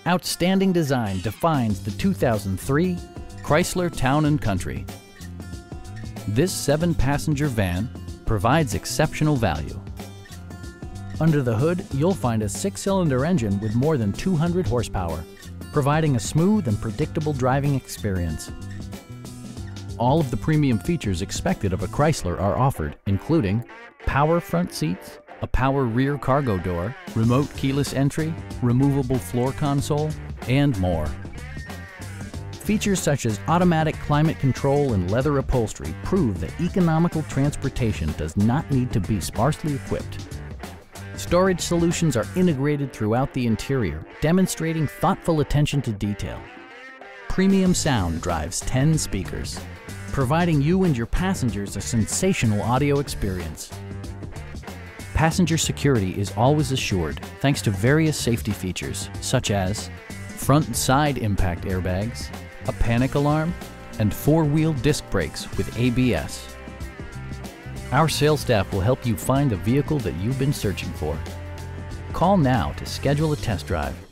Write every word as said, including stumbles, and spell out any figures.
Outstanding design defines the two thousand three Chrysler Town and Country. This seven-passenger van provides exceptional value. Under the hood, you'll find a six-cylinder engine with more than two hundred horsepower, providing a smooth and predictable driving experience. All of the premium features expected of a Chrysler are offered, including power front seats, a power rear cargo door, remote keyless entry, removable floor console, and more. Features such as automatic climate control and leather upholstery prove that economical transportation does not need to be sparsely equipped. Storage solutions are integrated throughout the interior, demonstrating thoughtful attention to detail. Premium sound drives ten speakers, providing you and your passengers a sensational audio experience. Passenger security is always assured thanks to various safety features such as front and side impact airbags, a panic alarm, and four-wheel disc brakes with A B S. Our sales staff will help you find the vehicle that you've been searching for. Call now to schedule a test drive.